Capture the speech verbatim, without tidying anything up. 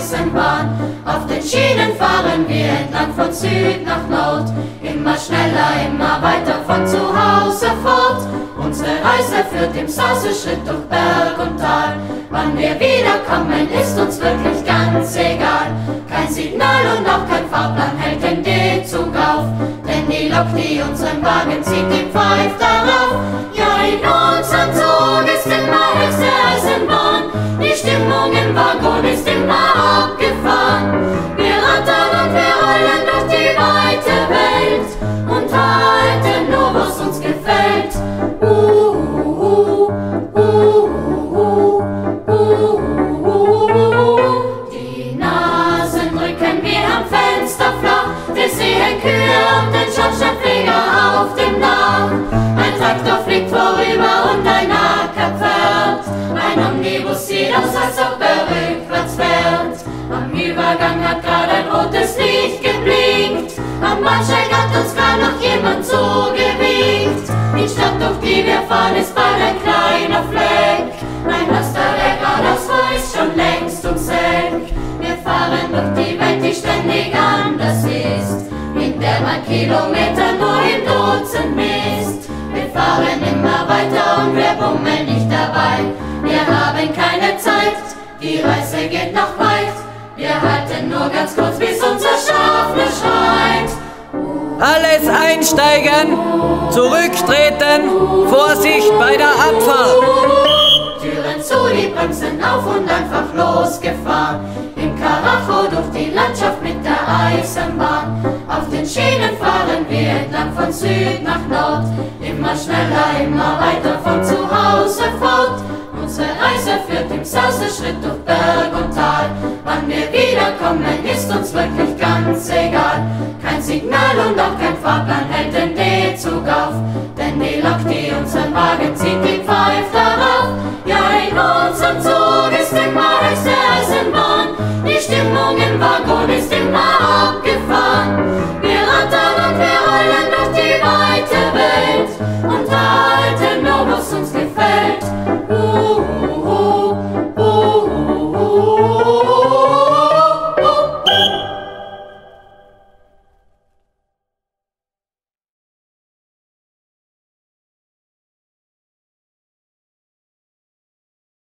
Eisenbahn. Auf den Schienen fahren wir entlang von Süd nach Nord, immer schneller, immer weiter von zu Hause fort. Unsere Reise führt im Sauseschritt durch Berg und Tal. Wann wir wiederkommen, ist uns wirklich ganz egal. Kein Signal und auch kein Fahrplan hält den D-Zug auf, denn die Lok, die unseren Wagen zieht, die pfeift darauf. Ja, in unserem Zug ist immer höchste Eisenbahn, die Stimmung im Waggon ist immer abgefahren. Wir rattern und wir rollen durch die weite Welt und halten nur, was uns gefällt. Uh, uh, uh, uh, uh, uh, uh. Die Nasen drücken wir am Fenster flach, wir sehen Kühe und den Schornsteinfeger auf dem Dach. Ein Traktor fliegt vorüber und ein Acker fährt, ein Omnibus sieht aus, als ob er rückwärts fährt. Am Übergang hat gerade ein rotes Licht geblinkt, am Bahnsteig hat uns gar noch jemand zugewinkt. Die Stadt, durch die wir fahren, ist bald ein kleiner Fleck, ein Laster, der geradeaus fuhr, ist schon längst ums Eck. Wir fahren durch die Welt, die ständig anders ist, in der man Kilometer nur im Dutzend misst. Wir fahren immer weiter und wir bummeln nicht dabei, wir haben keine Zeit, die Reise geht noch weit. Wir halten nur ganz kurz, bis unser Schaffner schreit. Alles einsteigen, zurücktreten, Vorsicht bei der Abfahrt. Türen zu, die Bremsen auf und einfach losgefahren. Im Karacho durch die Landschaft mit der Eisenbahn. Auf den Schienen fahren wir entlang von Süd nach Nord, immer schneller, immer weiter von zu Hause fort. Unsere Reise führt im Sauseschritt durch Berg und Tal. Wann wir wiederkommen, ist uns wirklich ganz egal. Kein Signal und auch kein Fahrplan hält den D-Zug auf, denn die Lok, die unseren Wagen zieht, die pfeift darauf. Ja, in unserem Zug ist immer höchste Eisenbahn, die Stimmung im Waggon ist immer